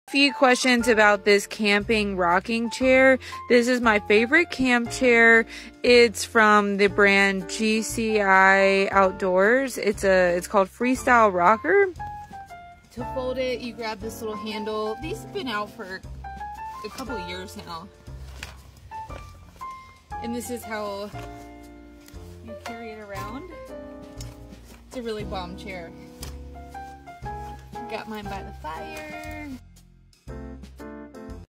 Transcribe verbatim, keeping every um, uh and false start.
Few questions about this camping rocking chair. This is my favorite camp chair. It's from the brand G C I Outdoors. It's a it's called Freestyle Rocker. To fold it, you grab this little handle. These have been out for a couple of years now. And this is how you carry it around. It's a really bomb chair. Got mine by the fire.